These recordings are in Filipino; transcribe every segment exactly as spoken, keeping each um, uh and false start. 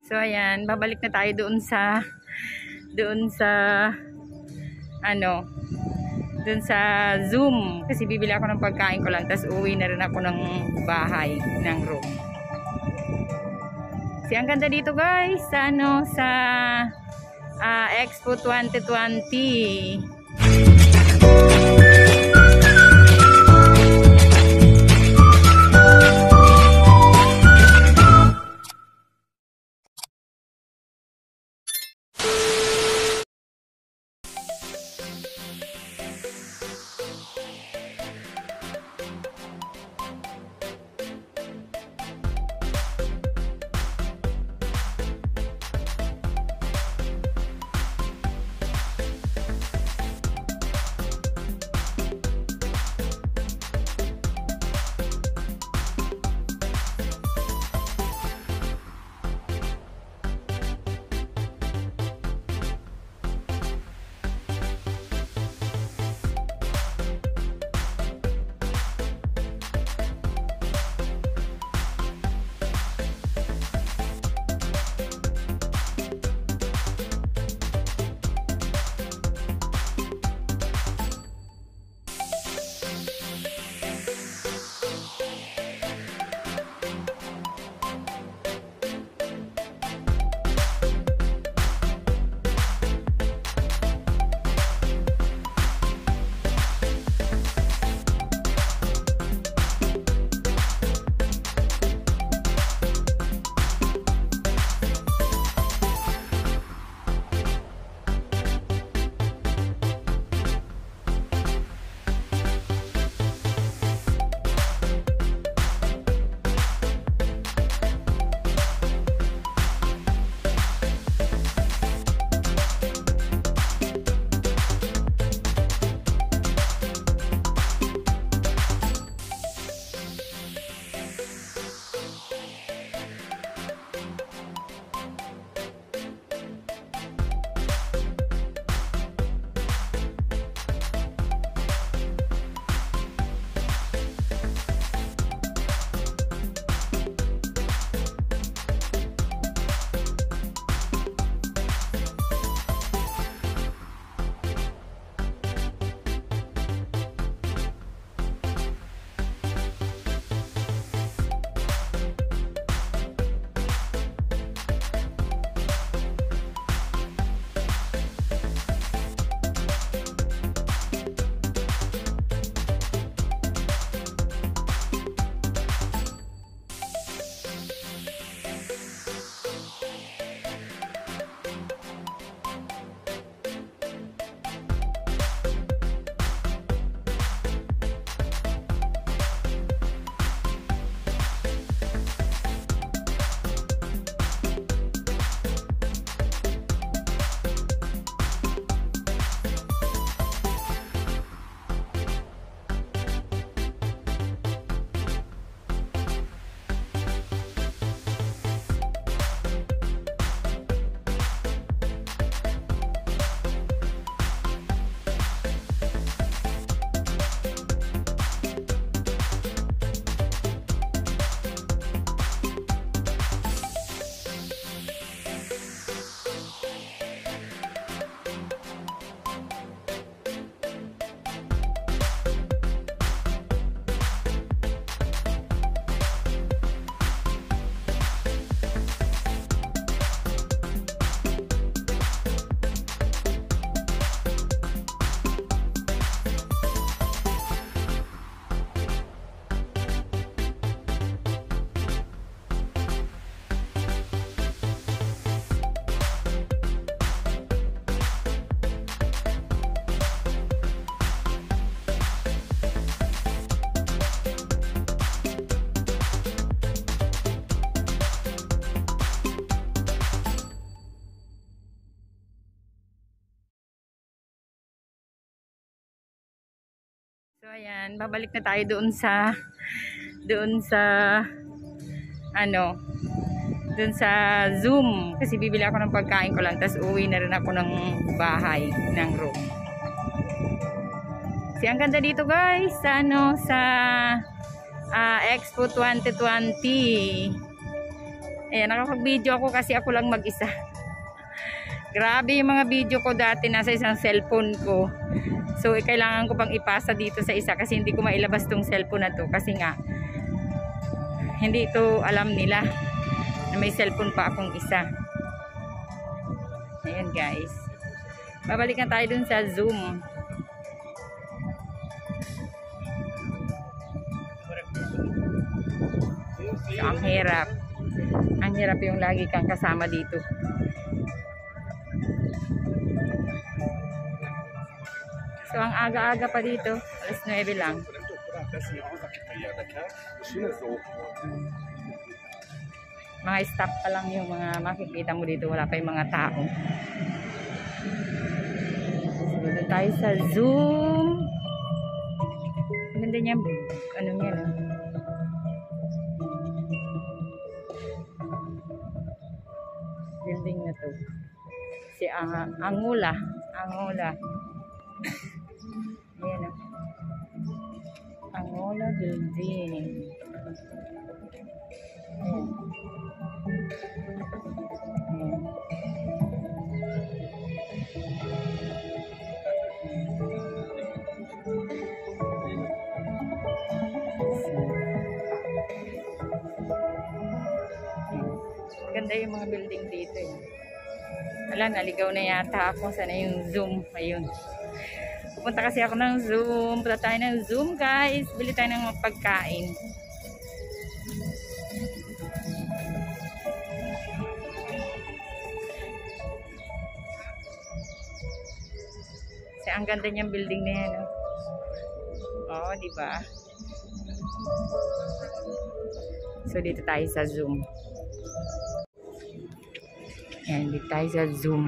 So ayan, babalik na tayo doon sa doon sa ano, doon sa Zoom kasi bibili ako ng pagkain ko lang tapos uwi na rin ako ng bahay, ng room. Kasi ang ganda dito guys sa ano sa uh, Expo twenty twenty. So ayan, babalik na tayo doon sa doon sa ano, doon sa Zoom kasi bibili ako ng pagkain ko lang tapos uwi na rin ako ng bahay, ng room. Kasi ang ganda dito guys sa ano sa uh, Expo twenty twenty. Ayan, nakapag-video ako kasi ako lang mag-isa. Grabe yung mga video ko dati nasa isang cellphone ko. So, eh, kailangan ko pang ipasa dito sa isa kasi hindi ko mailabas tong cellphone na to. Kasi nga, hindi ito alam nila na may cellphone pa akong isa. Ayan guys. Babalikan tayo dun sa Zoom. So, ang hirap. Ang hirap yung lagi kang kasama dito. So, ang aga-aga pa dito. alas nuwebe lang. Mga staff pa lang yung mga makikita mo dito. Wala pa yung mga tao. So, doon tayo sa Zoom. Maganda niya. Ano niya, no? Building na to. Si uh, Angula. Angula. Ayan, oh. Angula Building. Ayan. Ayan. Ganda yung mga building dito eh. Wala, naligaw na yata ako. Sana yung Zoom. Ayun. Pupunta kasi ako ng Zoom. Punta tayo ng Zoom guys. Bili tayo ng mga pagkain. Kasi ang ganda niyang building na yan. Oh. Oo, diba? So, dito tayo sa Zoom. Ayan, dito tayo sa Zoom.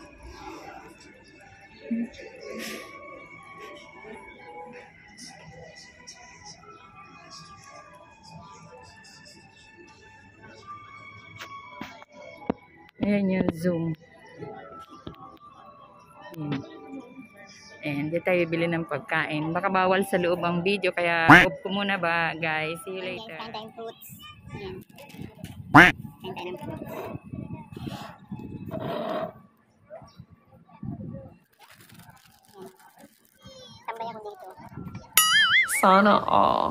Ayan yung Zoom. Ayan. Ayan, dito tayo bibili ng pagkain. Baka bawal sa loob ang video, kaya off ko muna ba, guys. See you later. Kain tayong fruits. Ayan. Kain tayo ng fruits. Tambay ako dito. Sana all.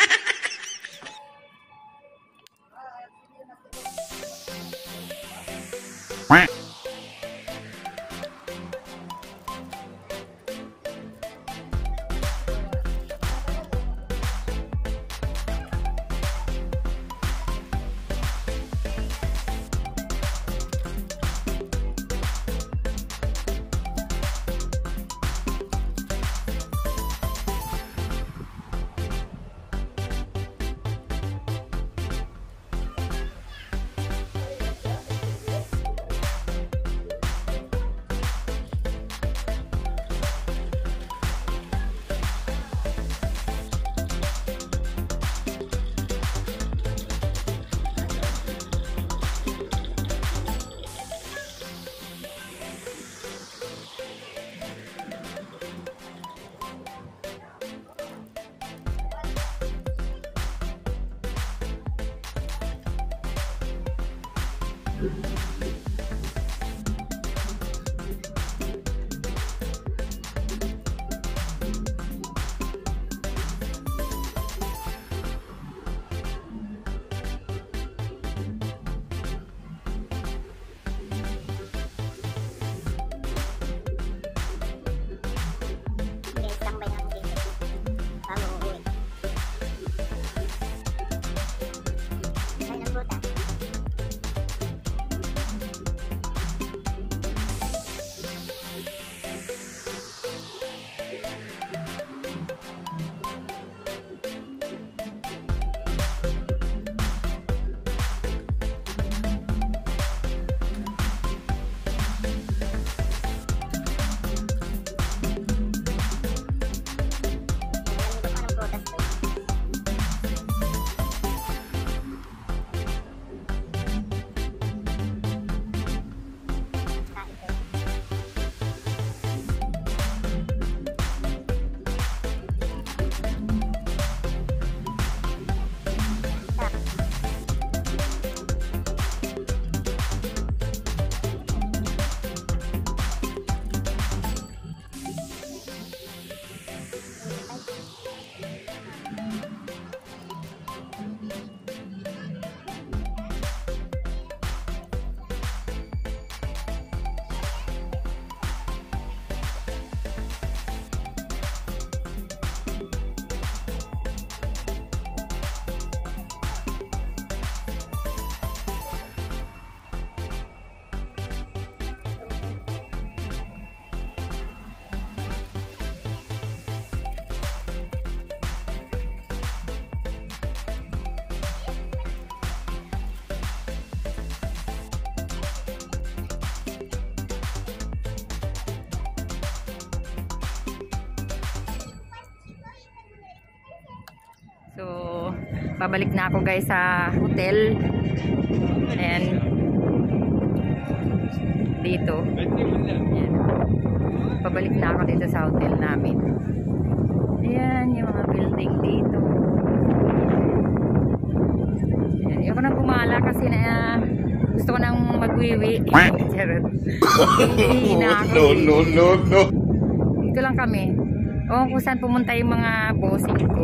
Guys, tambay ako dito. Bago uuwi. Kain ng frutas. So, babalik na ako guys sa hotel. And dito. Ayan. Pabalik na ako dito sa hotel namin. Ayan, yung mga building dito. Ayan, ayoko nang gumala kasi na uh, gusto ko nang magwiwi. Charot. No, no, no, no. Dito lang kami. O kung saan pumunta yung mga bossing ko.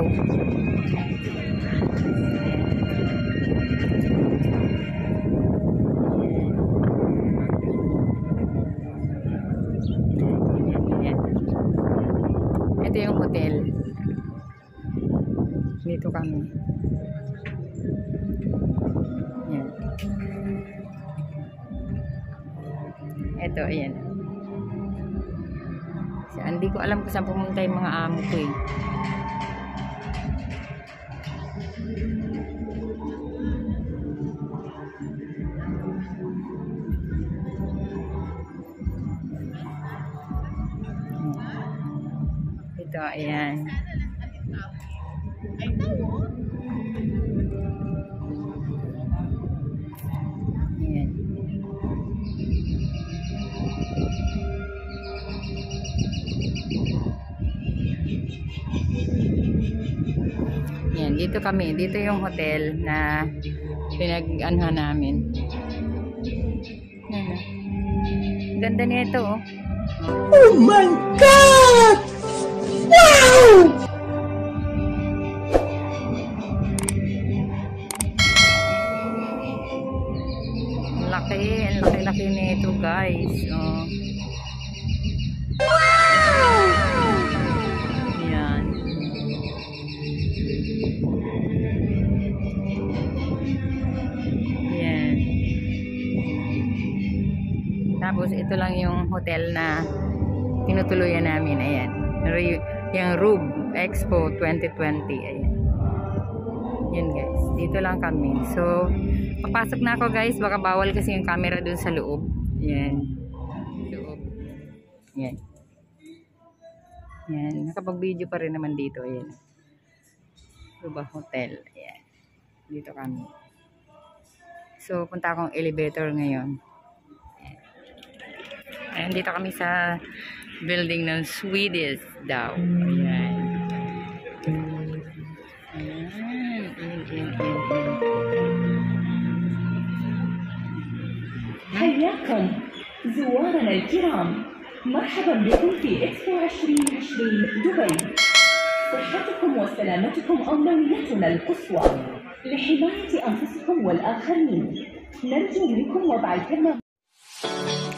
Ito yung hotel. Dito kami. Yan. Ito, ayan. So, hindi ko alam kung saan pumunta yung mga amo ko eh. Ito, ayan. Ayan. Ayan, dito kami. Dito yung hotel na pinag-anhan namin. Ayan. Ganda nito, oh. Oh my God! Wow! Laki, ang laki-laki nito, guys. Oh. Wow! Yan. Yan. Tapos ito lang yung hotel na tinutuluyan namin. Ayan. Yung Rube Expo twenty twenty. Ayan. Yan guys. Dito lang kami. So, papasok na ako guys. Baka bawal kasi yung camera dun sa loob. Yan. Loob. Yan. Yan. Nakapag-video pa rin naman dito. Ayan. Rube Hotel. Ayan. Dito kami. So, punta akong elevator ngayon. Ayan. Dito kami sa building ng Swedish daw. Ayan. Ayan. Ayan. Ayan. حياكم زوارنا الكرام، مرحبا بكم في إكسبو عشرين عشرين دبي. صحتكم وسلامتكم أولويتنا القصوى لحماية أنفسكم والآخرين. نرجو منكم وضع الكمامة.